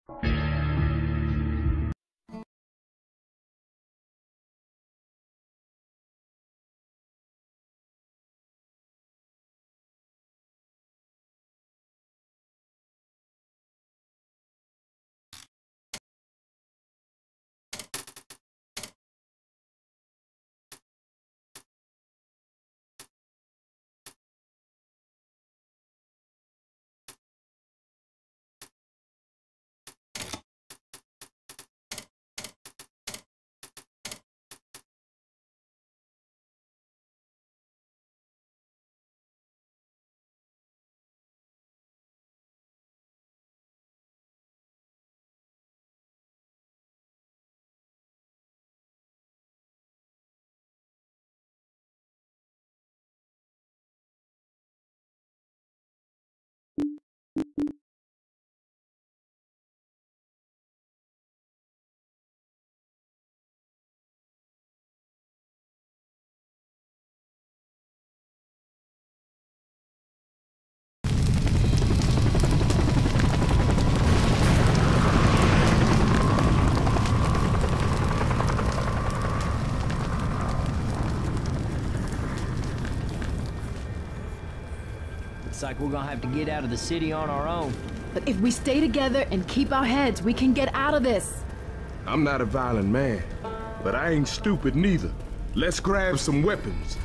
Looks like we're gonna have to get out of the city on our own. But if we stay together and keep our heads, we can get out of this. I'm not a violent man, but I ain't stupid neither. Let's grab some weapons.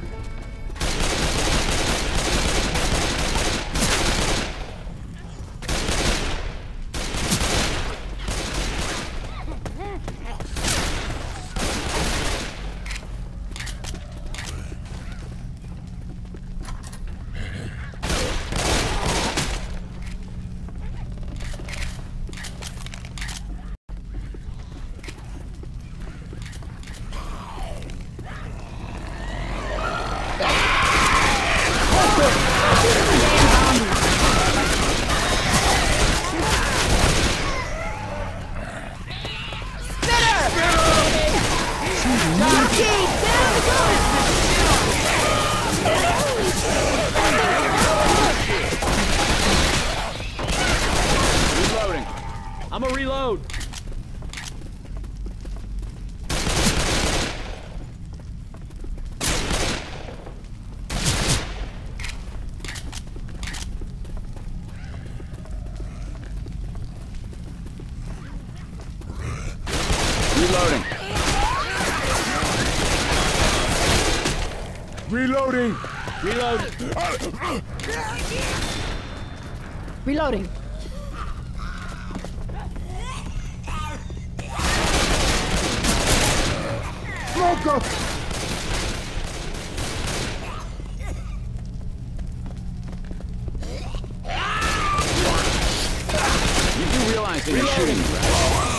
Reloading. I'm a reload. Reloading. Reloading! Reload. Reloading. Smoker! You do realize that you're shooting me, right?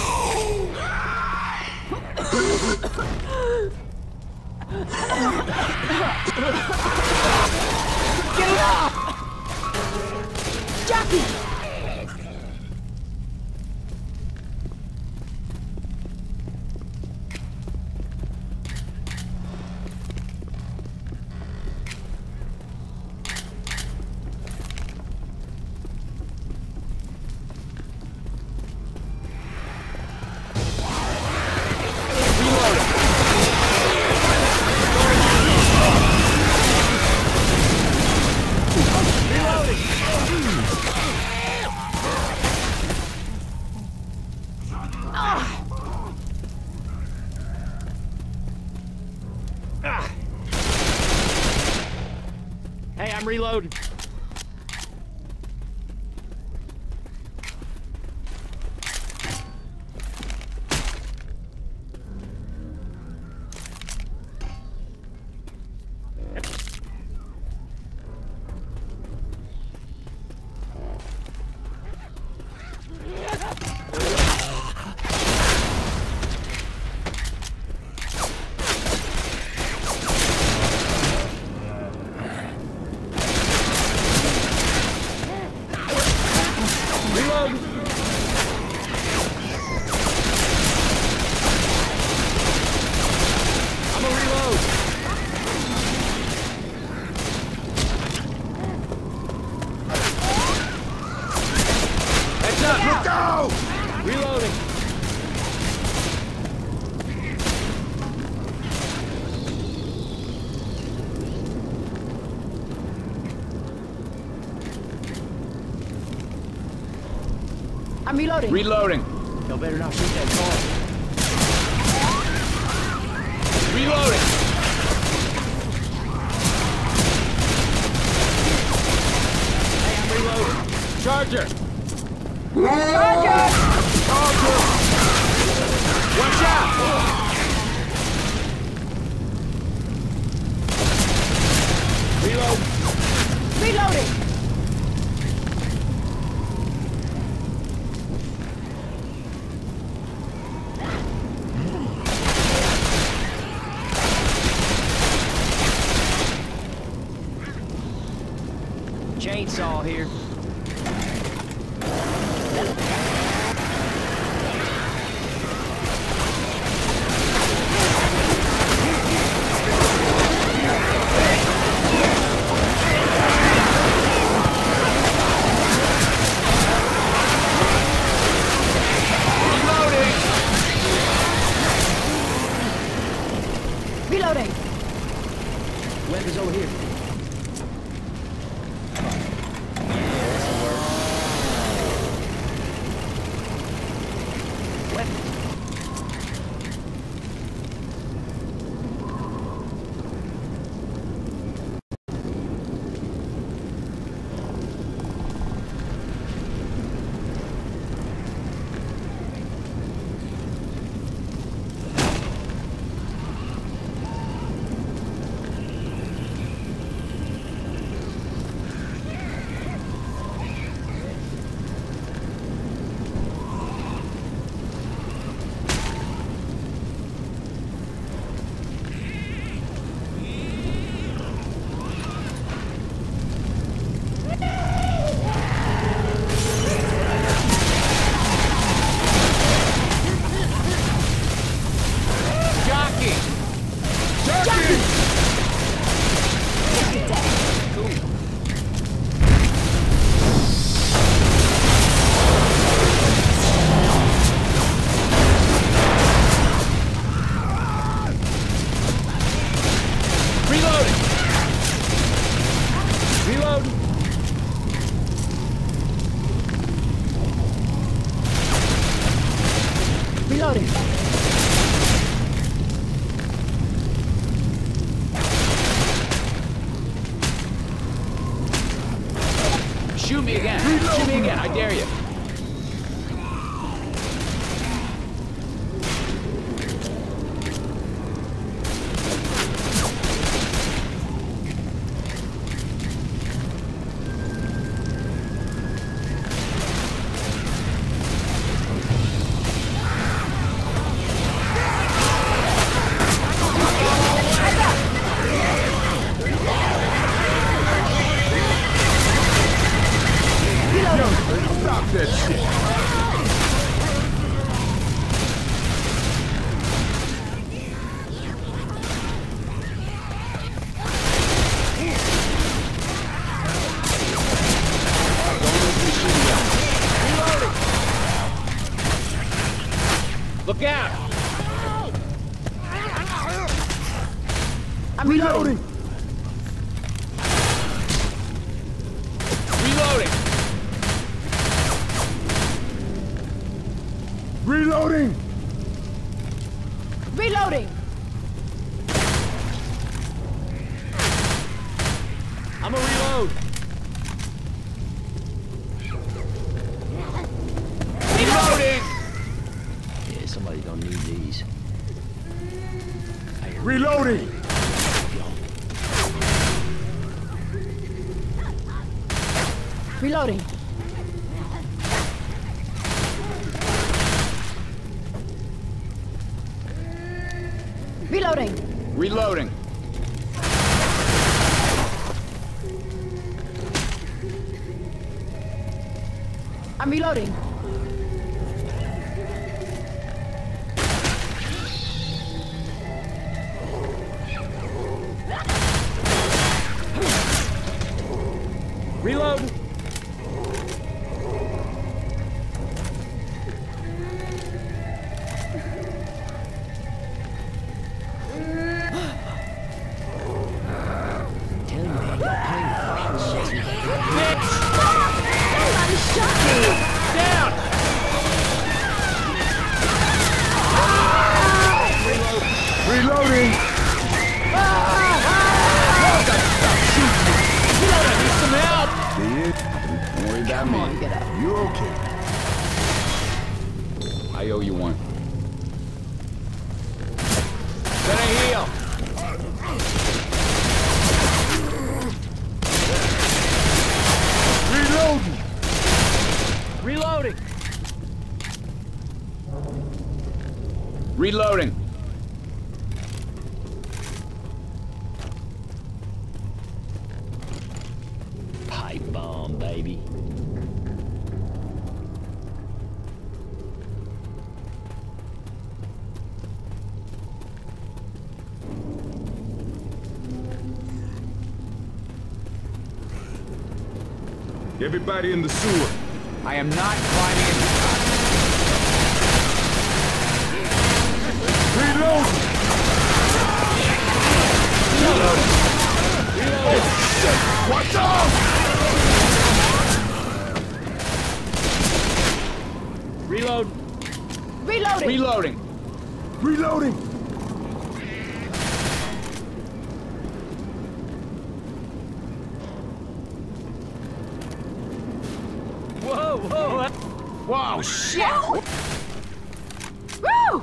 Get it off! Jackie! Hey, I'm reloading. Look out! Reloading. I'm reloading. Reloading. Y'all better not shoot that car. Reloading. Hey, I'm reloading. Charger. Charger. Watch out. Reload. Reloading. Chainsaw here. Reloading. Weapons over here. Reloading. Shoot me again. Shoot me again. I dare you. Stop that shit. Look out! I'm reloading. Reloading! Reloading! Reloading. I'm a reload! Reloading! Yeah, somebody's gonna need these. Reloading! Reloading. Reloading. Reloading! I'm reloading. Reload! I owe you one. Gonna heal. Reloading! Reloading. Pipe bomb, baby. Everybody in the sewer. I am not climbing into Reload! Oh, shit! Watch out! Reload. Reloading! Reloading. Reloading! Whoa, whoa! Whoa, shit! Woo!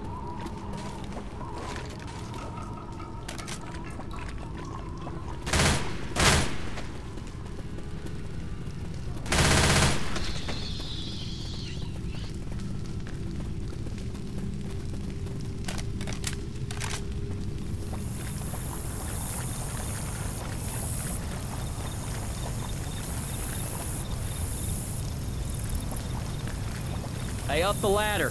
Hey, up the ladder.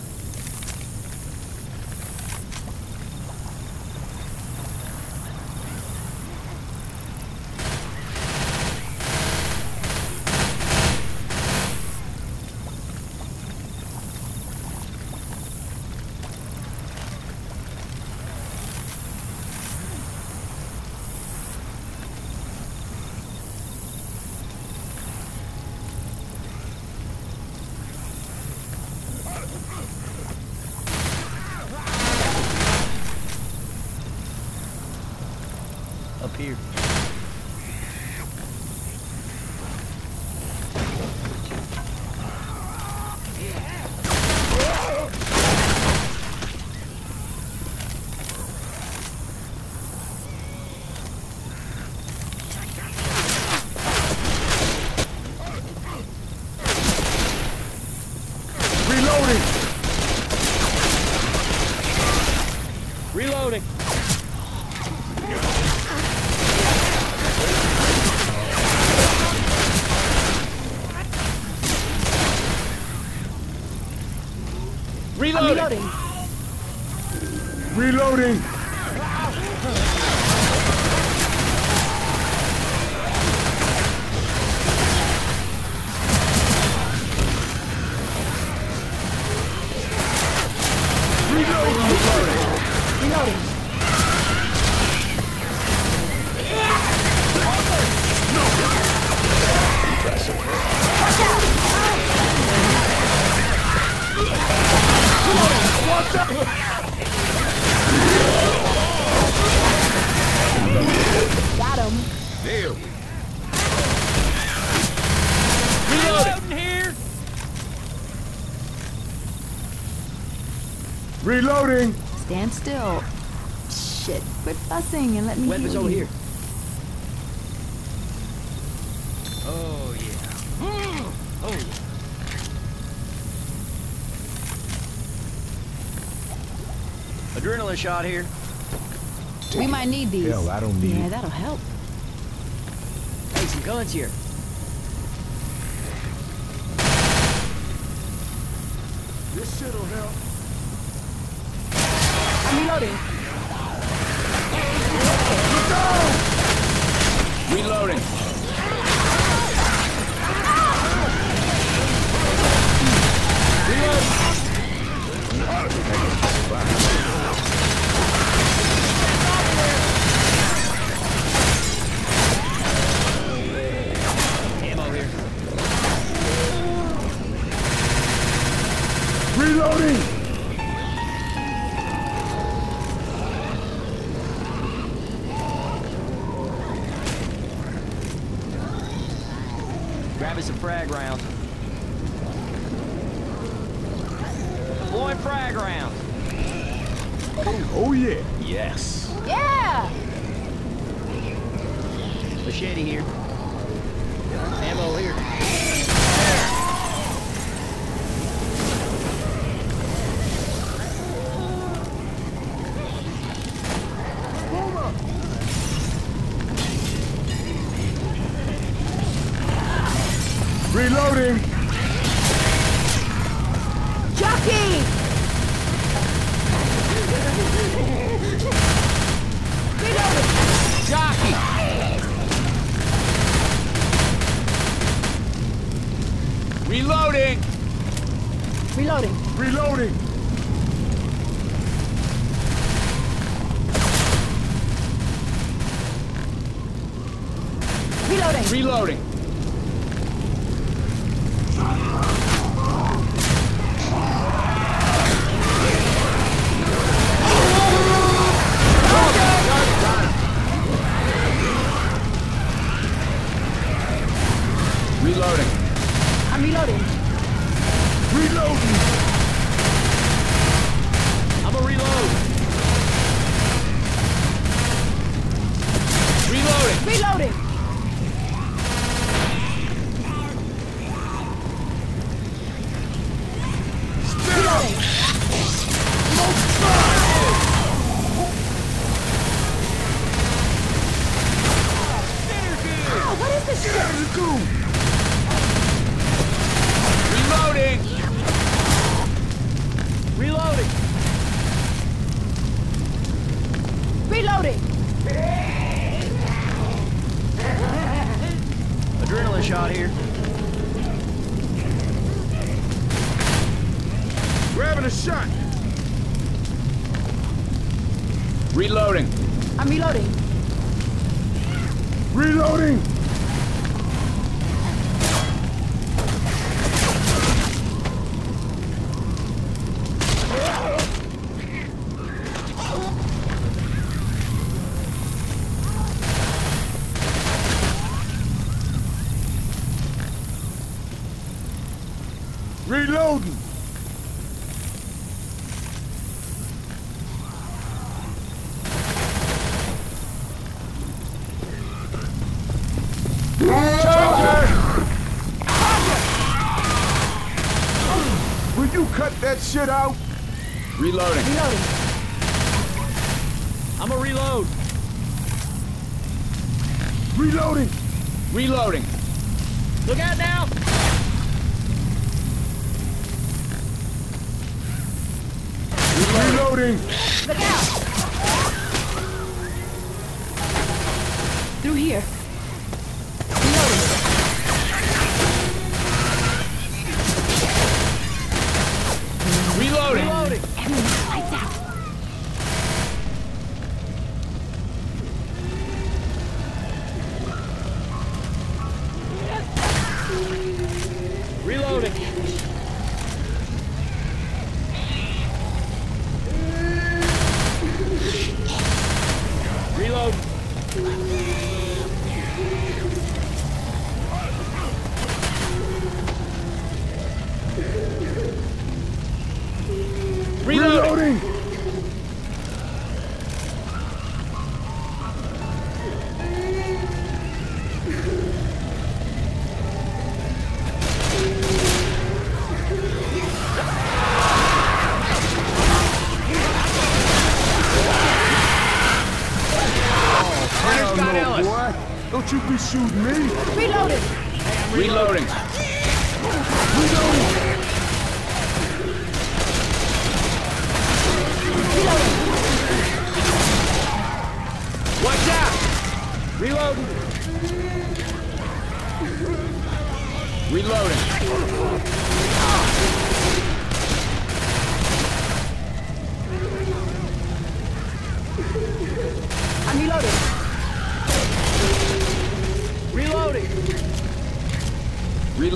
Up here. Reloading! Reloading. Reloading. Reloading! Reloading! Reloading! Got him! Damn! Reloading here. Reloading! Stand still. Shit, quit fussing and let me Weapons heal over you. here. Oh yeah. Oh yeah. Adrenaline shot here. We might need these. Hell, I don't need Yeah, it. that'll help. Hey, some guns here. This shit'll help. I'm reloading. Reloading. Ammo here. Reloading! Grabbing some frag rounds. frag rounds. Oh yeah. Yes. Yeah! Machete here. Ammo here. Reloading. Jockey! Reloading! Jockey! Reloading! Reloading. Reloading. Reloading. Reloading! Reloading! I'm reloading. Reloading. I'm a reload! Reloading! Reloading. Reloading. Oh, what is this shit? Reloading! Reloading! Reloading. Adrenaline shot here. Grabbing a shot. Reloading! I'm reloading. Reloading. Reloading. Will you cut that shit out? Reloading! Reloading. I'm a reload! Reloading. Reloading! Look out now! Reloading. Look out. Through here. Reloading. Reloading! Reloading. Everyone, lights out. Reloading! Reload! Reloading! Reloading. Where's Scott No, Ellis? boy. Don't you be shooting me. Reloading. Reloading! Reloading. Reloading. Watch out! Reloading! Reloading! I'm reloading. Reloading!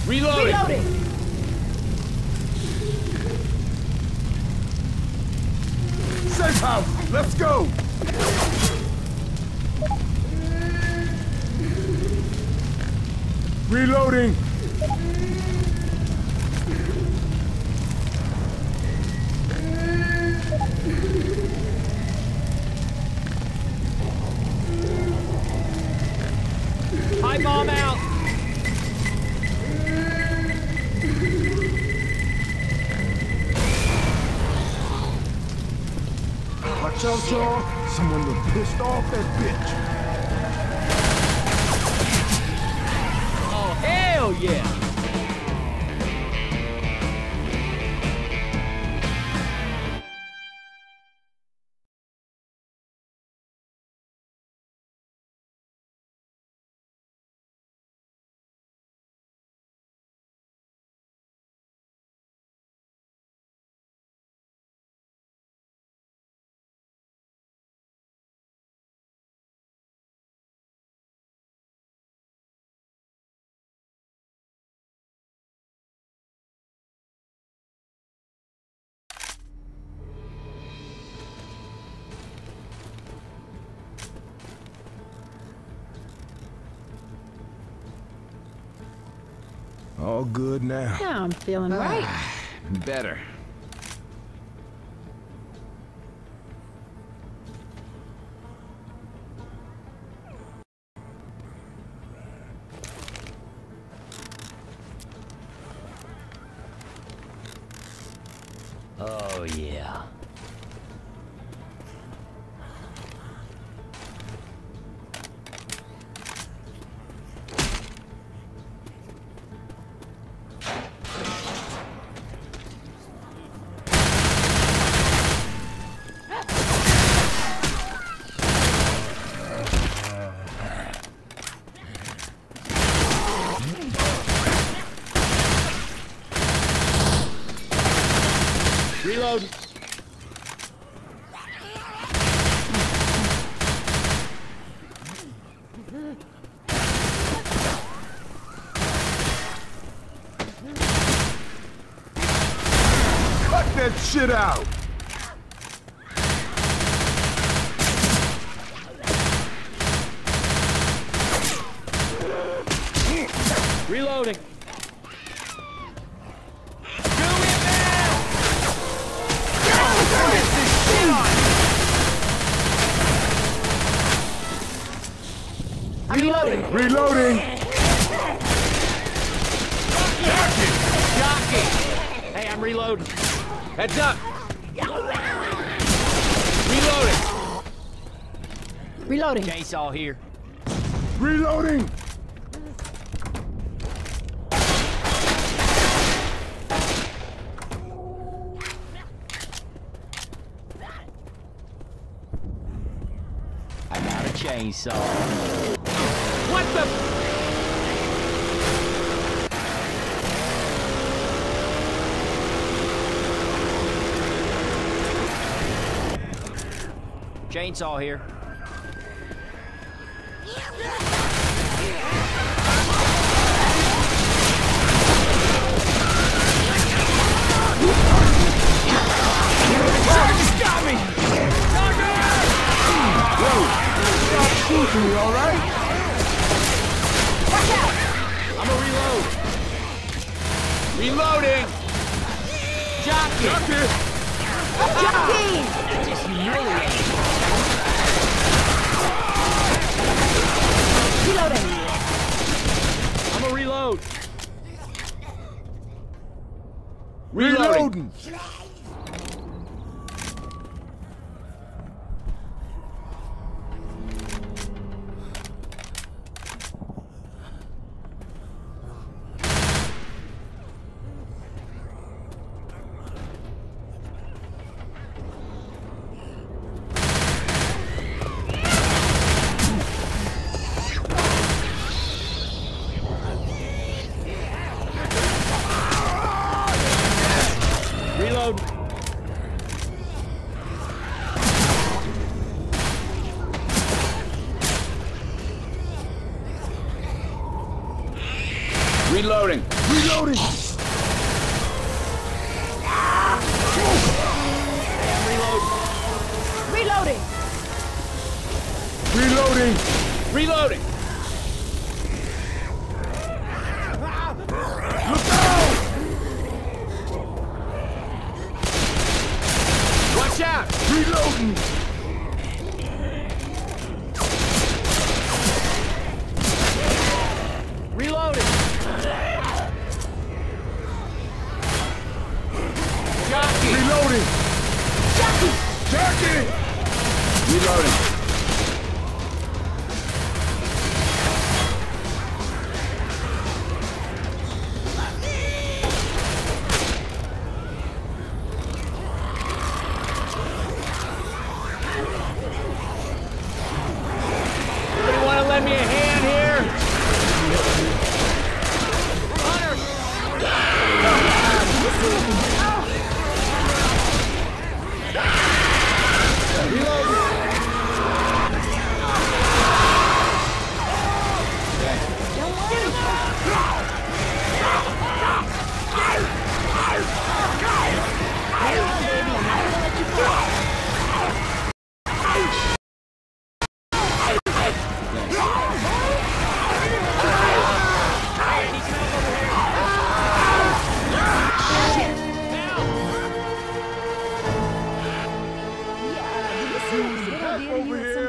Reloading! Reloading! Safe house! Let's go! Reloading! Pipe bomb out. Watch out, y'all! Someone done pissed off that bitch! Oh, hell yeah! All good now. Now I'm feeling right. Better. Oh, yeah. Reload! Cut that shit out! Reloading! Reloading! Reloading! Jockey! Hey, I'm reloading. Heads up! Reloading! Reloading! Chainsaw here. Reloading! I got a chainsaw. What the? Chainsaw here. You all right? I'm a reload! Reloading! Jockey! Jockey! That's just humiliating. Reloading! I'm a reload! Reloading! Reload! Reloading! Reloading! Reloading! Reloading! Reloading! Watch out! Reloading! Reloading! Jockey! Reloading! Jackie! Reloading! Anybody want to lend me a hand here? Hunter! Over here.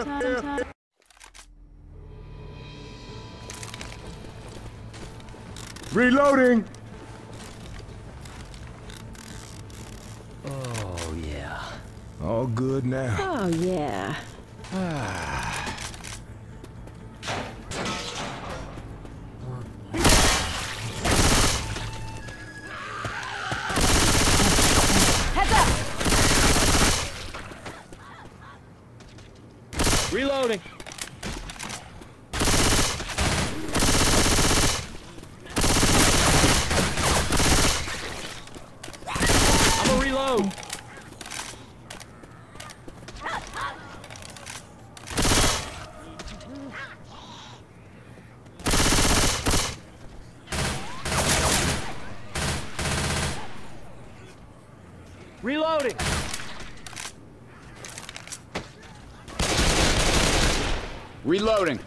Reloading! Oh, yeah. All good now. Oh, yeah. Heads up! Reloading! I'm gonna reload! Reloading! Reloading!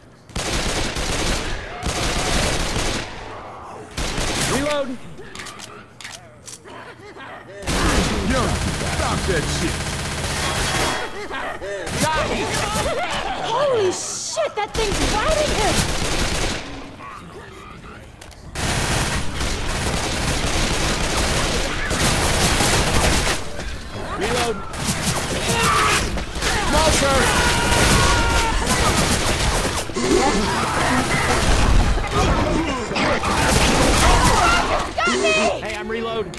Reloading! Yo, stop that shit! Got me! Holy shit, that thing's biting him! Reload! Smoker! Hey, I'm reloading.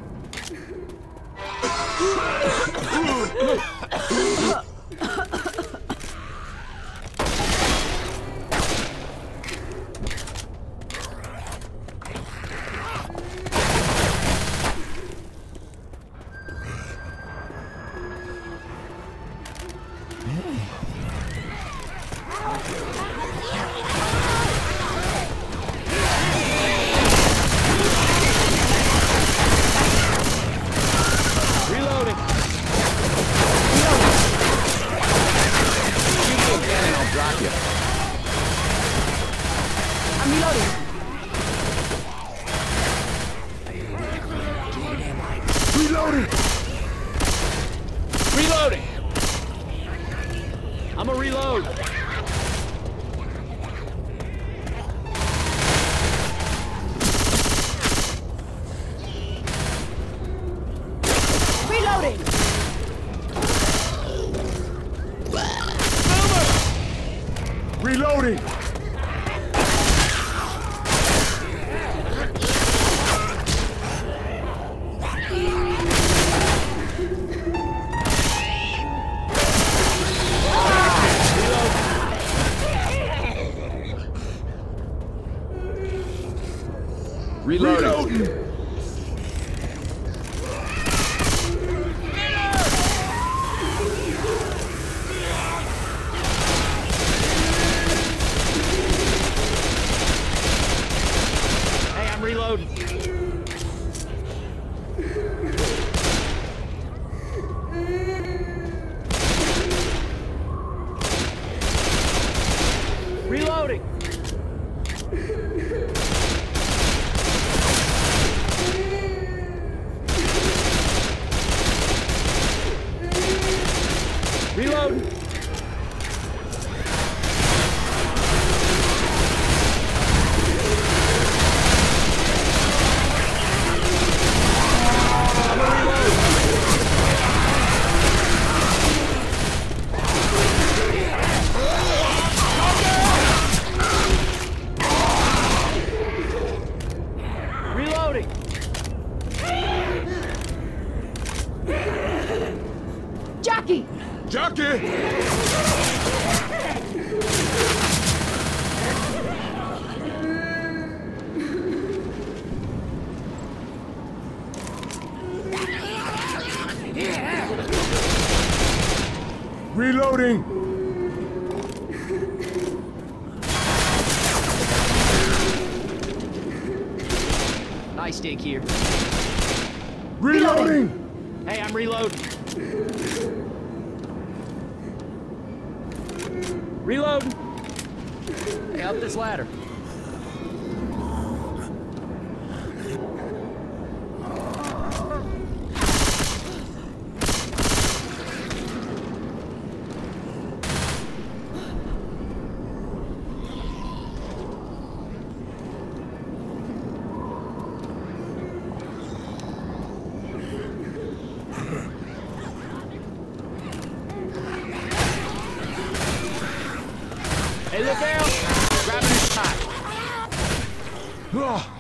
Reloading. Shoot me again and I'll drop you. I'm reloading. Reloading! Reloading. I'm a reload. Reloading! Reloading! Reloading. Reloading! Hey, I'm reloading. Reloading! Reloading! Reloading! Jockey! Jockey! Reloading! Nice stick here. Reloading! Hey, I'm reloading. Reloading. Hey, up this ladder. Hey, look out! Grabbing a shot. Ah.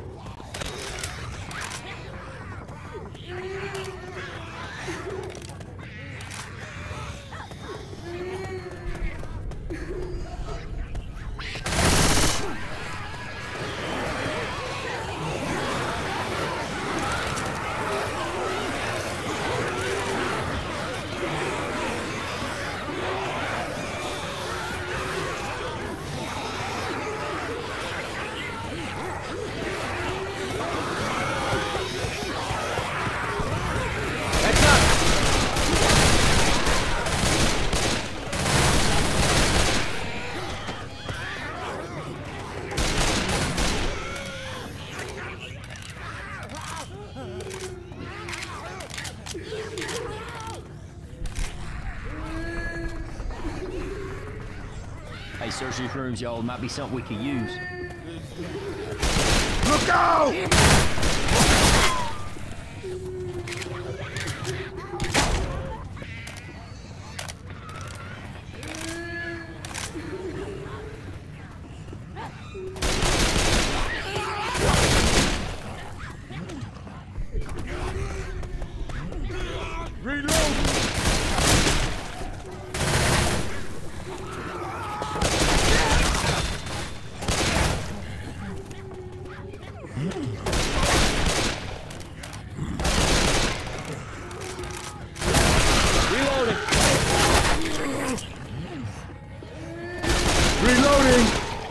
Hey, search these rooms, y'all. Might be something we could use. Look out! Reload! Reloading!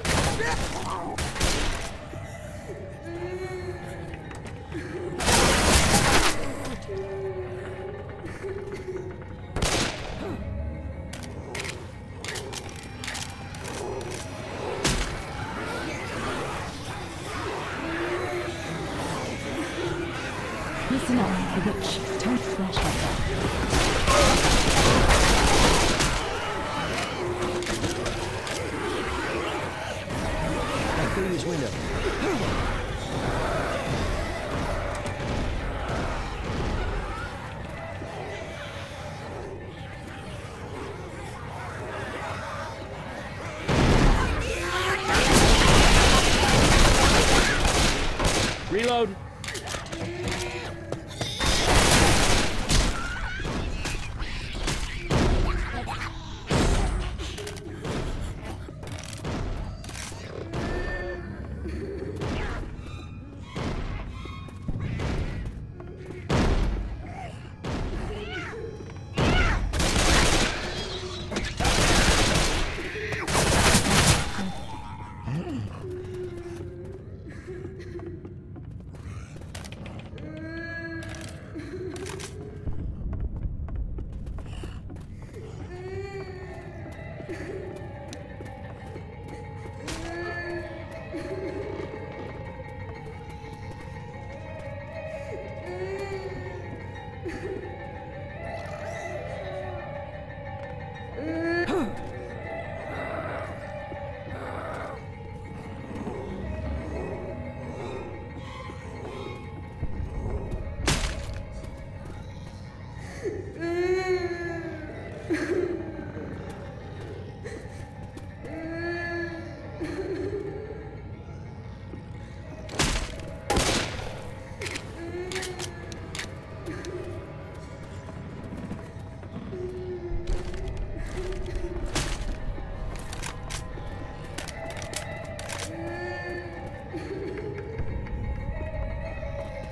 Listen up, the witch. Don't flash like that. Hey, through this window. Reload.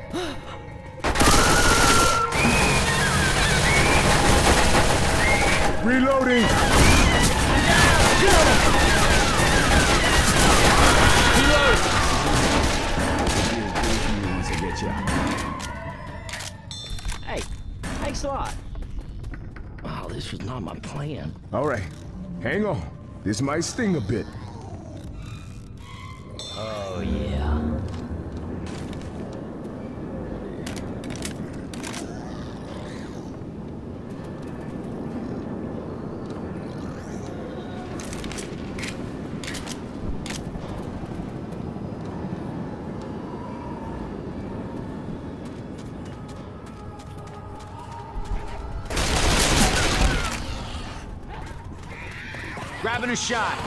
Reloading! Hey, thanks a lot. Oh, this was not my plan. All right, hang on. This might sting a bit. Oh, yeah. Grabbing a shot.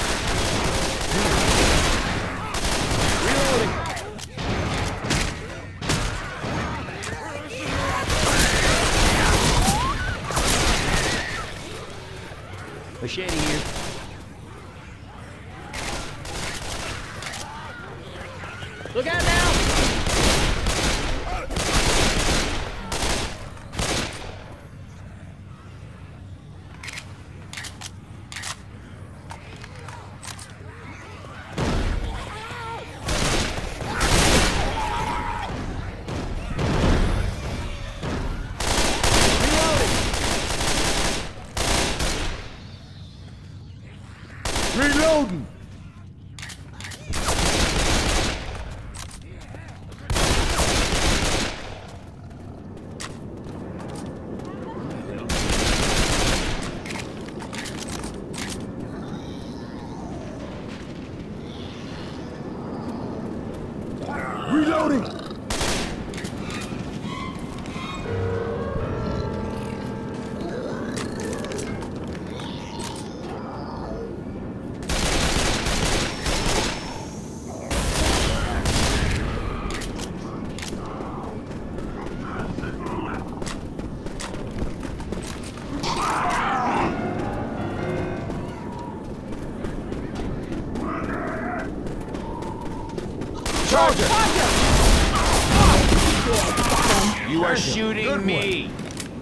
Reloading. Machete here. Look out now! Reloading! Reloading! Charger! You are shooting me.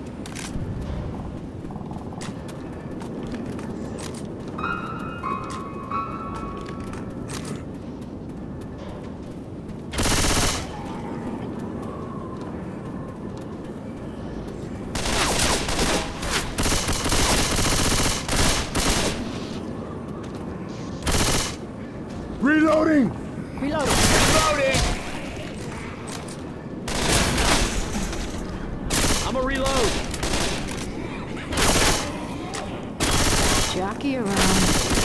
Reloading! Reloading. Reloading. I'm a reload. Jockey around.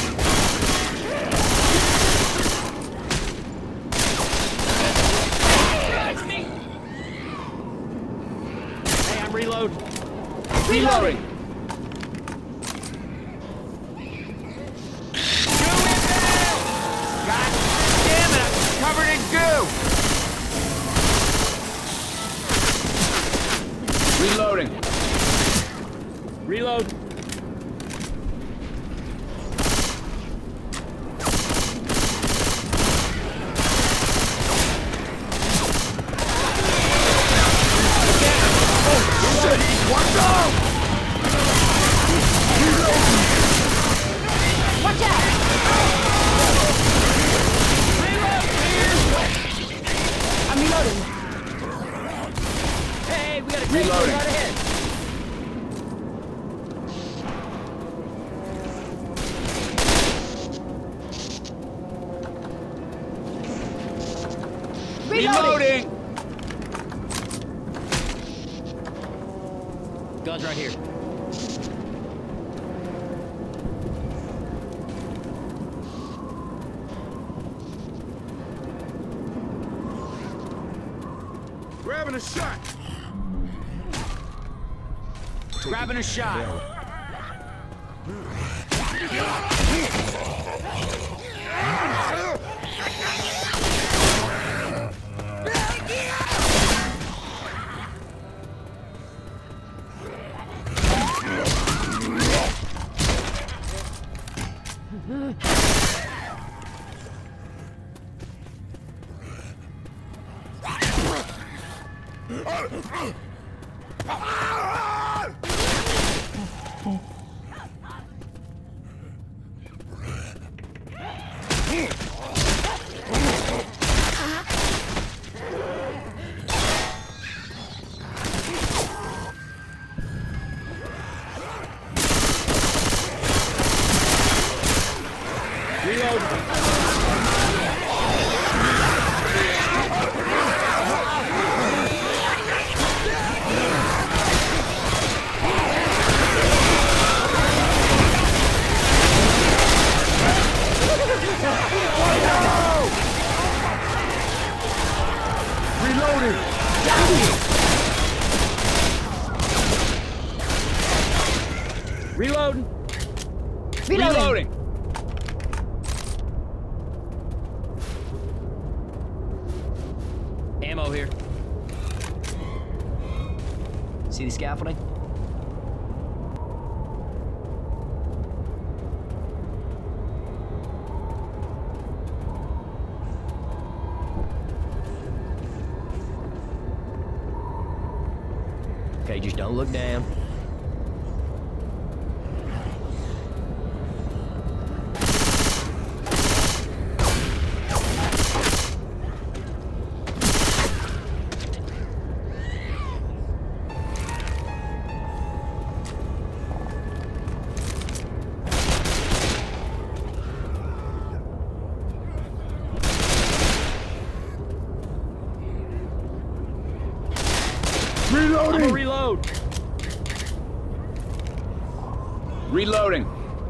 Hey, I'm reloading. Reloading. God damn it! I'm covered in goo. Reloading. Reload. Watch out! Watch out! I'm reloading. Hey, we got a tank Reloading. right ahead. Reloading. Guns right here. Grabbing a shot! Grabbing a shot. Reloading. Reloading. Ammo here. See the scaffolding? Okay, just don't look down. Reloading! I'm reload. Reloading.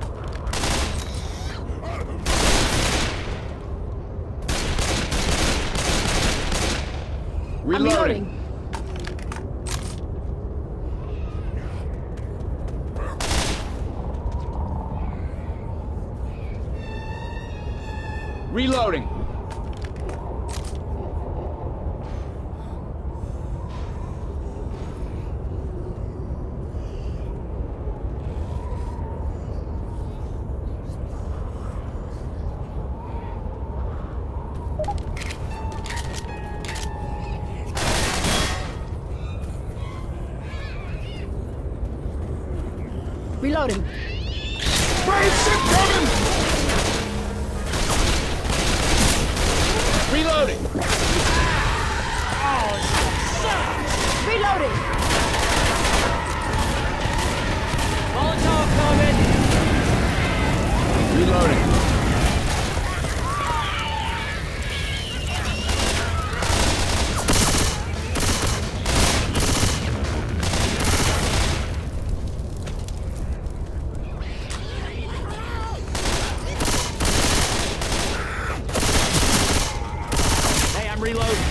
I'm Reloading. Reloading. Reloading. Reloading. Reloading. Molotov coming. Reloading. Hey, I'm reloading.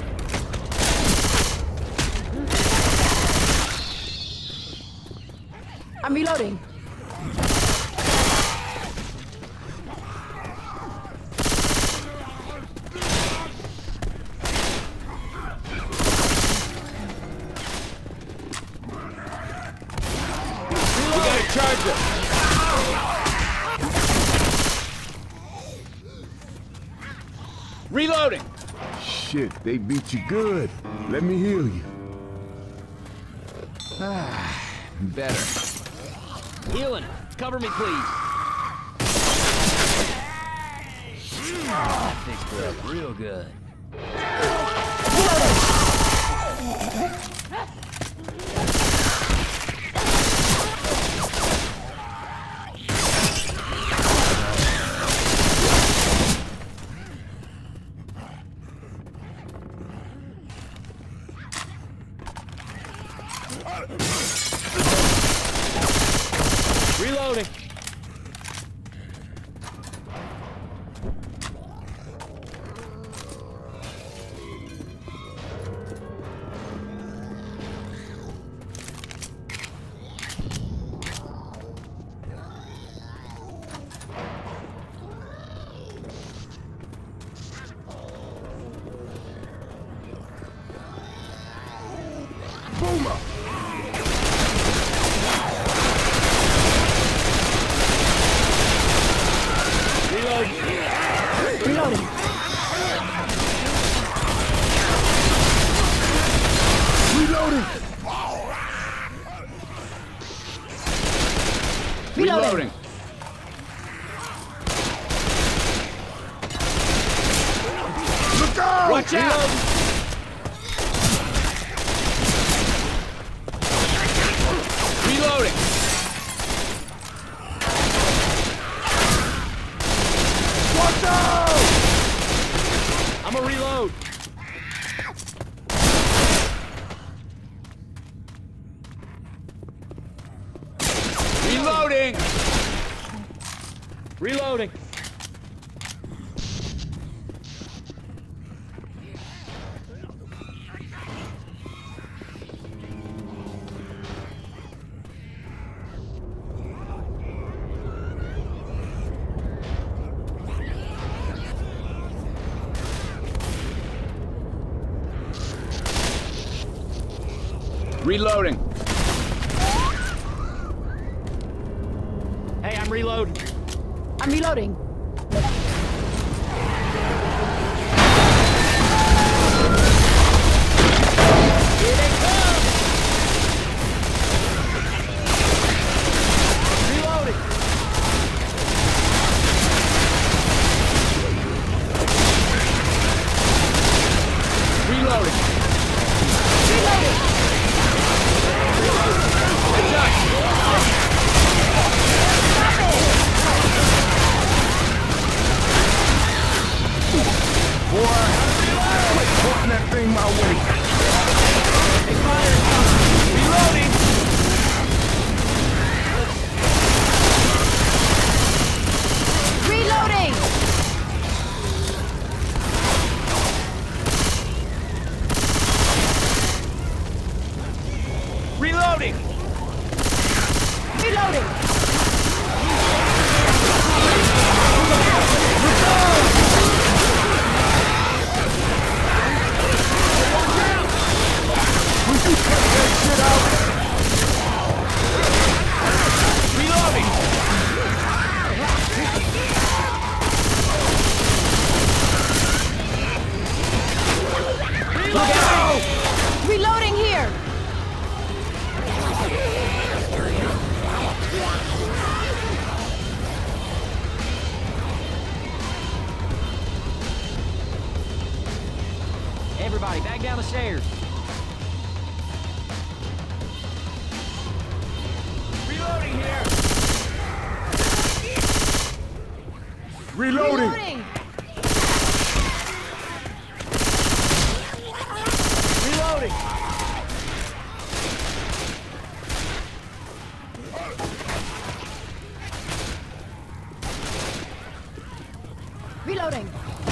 I'm reloading. We got a charger. Reloading. Shit, they beat you good. Let me heal you. Better. Healing. Cover me, please. That fixed it up real good. Reloading. Reloading. Look out! Watch out! Reloading. Watch out! I'm a reload. Reloading. Reloading. Reloading. Hey, I'm reloading. I'm reloading. Here they come! Reloading. Reloading. Boy, quit pointing that thing my way. Reloading. Reloading! Reloading. Reloading! Reloading. Reloading here! Everybody, back down the stairs. Reloading here. Reloading! Reloading. Reloading!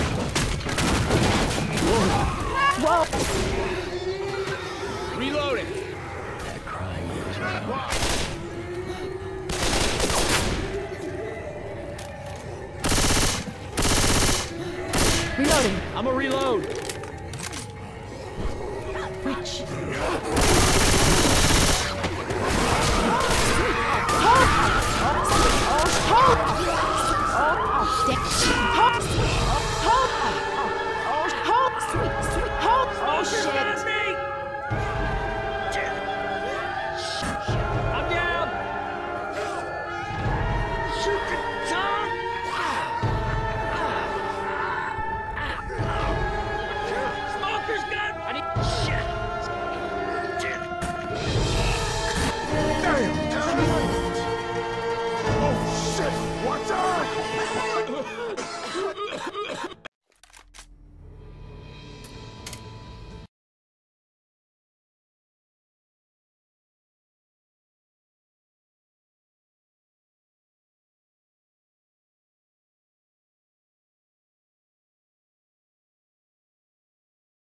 Whoa! Reloading. Reloading! I'm a reload. Which?